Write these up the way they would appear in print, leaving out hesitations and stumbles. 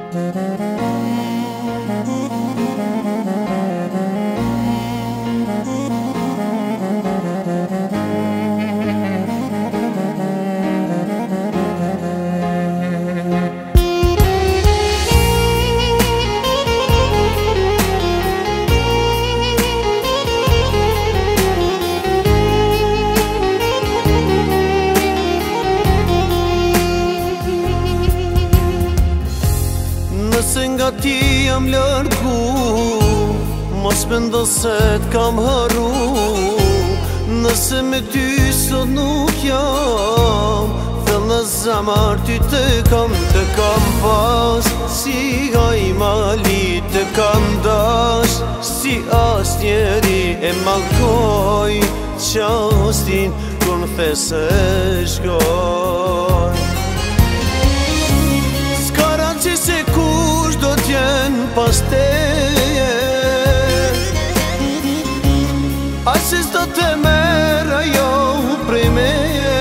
Nëse nga ti jam largu, mos mendo se t'kam haru. Nëse me ty sot nuk jam, thell në zemër ty të kam pas. Si haj mali të kam dash, si as njeri e malkoj qastin kur në these shkoj. Që se kush do t'jen pas teje, aqe s'do të merr ajo prej meje.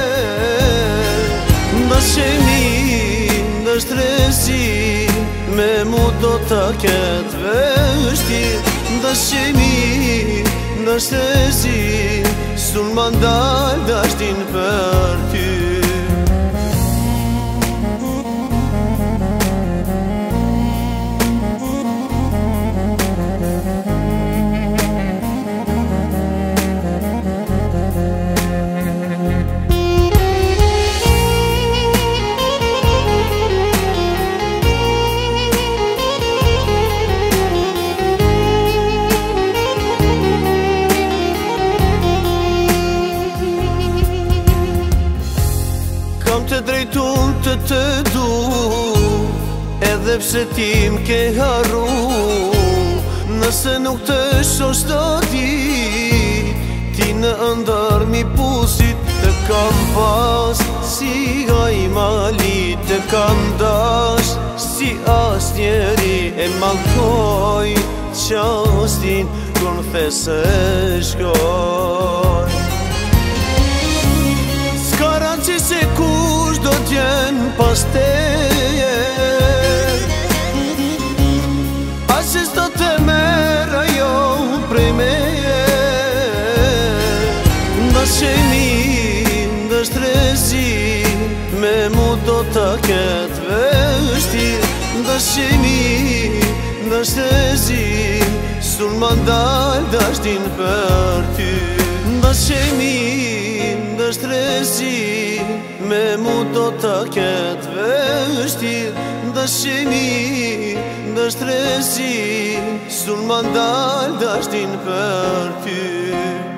Ndashemi, ndashtresi, me mu do t'a ket vështir. Ndashemi, ndashtresi, sun ma ndal dashtin për ty. Të drejtun të du, edhe pse ti m'ke harru. Nëse nuk të shosh të dit, ti në ndër mi pusit të kam pas. Si haj mali të kam dash, si as njeri e malkoj qastin kur në these shkoj. S'karan që se kush do t'jen pas teje, aqe s'do të merr ajo prej meje. Ndashemi, ndashtresi, me mu do t'a ket vështir. Ndashemi, ndashtresi, sun ma ndal dashtin për ty. Ndashemi, ndashtresi, me mu do t'a ket vështir. Ndashemi, ndashtresi, sun ma ndal dashtin për ty.